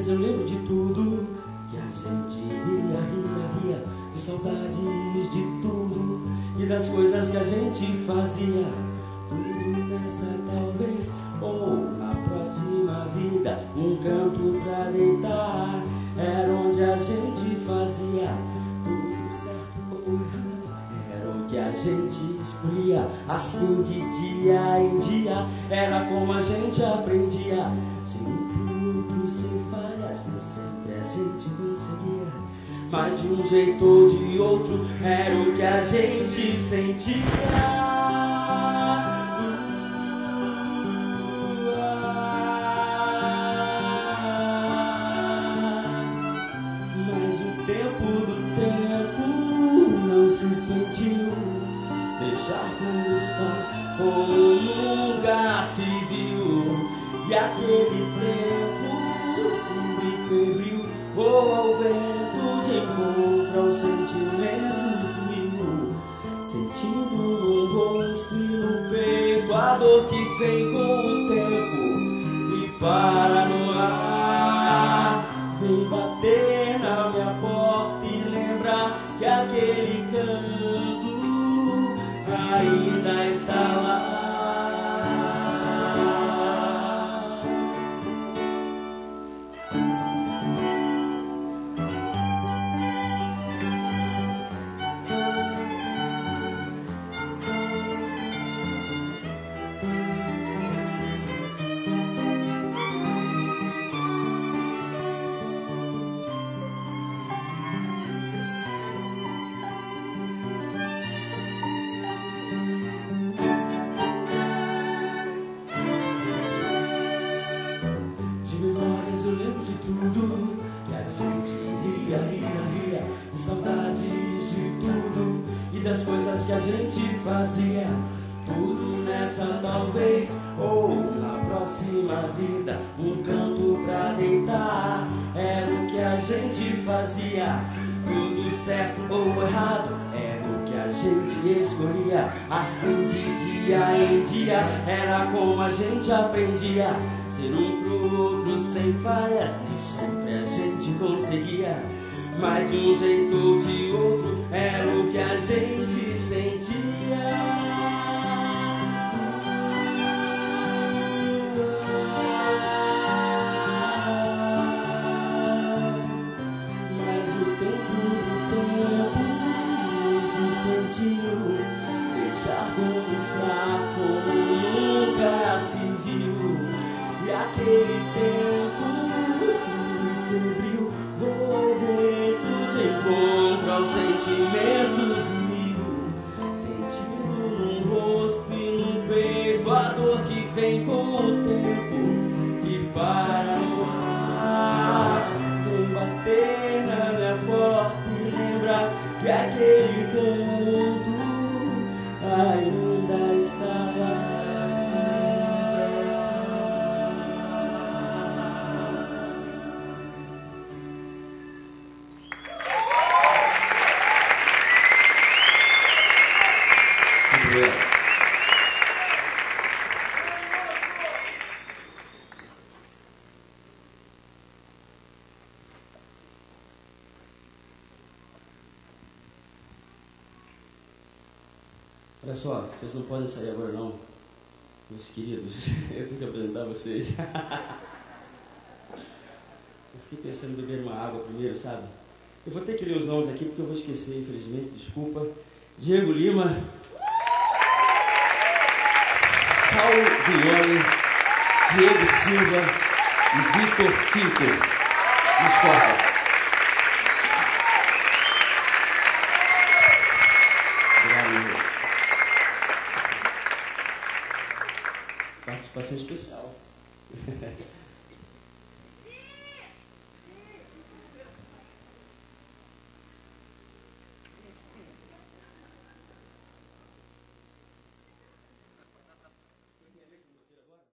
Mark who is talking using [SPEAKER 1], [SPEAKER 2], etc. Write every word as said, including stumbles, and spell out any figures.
[SPEAKER 1] memórias eu lembro de tudo, que a gente ria, ria, ria, de saudades de tudo e das coisas que a gente fazia. Tudo nessa talvez, ou na próxima vida, um canto pra deitar, era onde a gente fazia tudo certo ou errado, era o que a gente escolhia, assim de dia em dia, era como a gente aprendia, sem um pro outro, sem falhas, nem sempre a gente conseguia, mas de um jeito ou de outro, era o que a gente sentia. Se sentiu deixar como está, como nunca se viu, e aquele tempo frio e febril voa ao vento de encontro aos sentimentos mil, sentindo no rosto e no peito a dor que vem com o tempo e para no ar, vem bater na minha porta e lembrar que aquele canto ainda está lá. Eu lembro de tudo, que a gente ria, ria, ria, de saudades de tudo e das coisas que a gente fazia. Tudo nessa talvez, ou na próxima vida, um canto pra deitar, era o que a gente fazia. Tudo certo ou errado, era o que a gente escolhia, assim de dia em dia, era como a gente aprendia, ser um pro outro sem falhas, nem sempre a gente conseguia, mas de um jeito ou de outro, era o que a gente sentia. Deixar como está, como nunca se viu, e aquele tempo frio e febril voa ao vento de encontro aos sentimentos mil, sentindo no rosto e no peito a dor que vem com o tempo e para no ar, vem bater na minha porta e lembrar que aquele canto ainda está lá. Muito bem. Olha só, vocês não podem sair agora não, meus queridos, eu tenho que apresentar vocês. Eu fiquei pensando em beber uma água primeiro, sabe? Eu vou ter que ler os nomes aqui porque eu vou esquecer, infelizmente, desculpa. Diego Lima, Saulo Viane, Diego Silva e Vitor Finkel, nos cordas. Participação especial.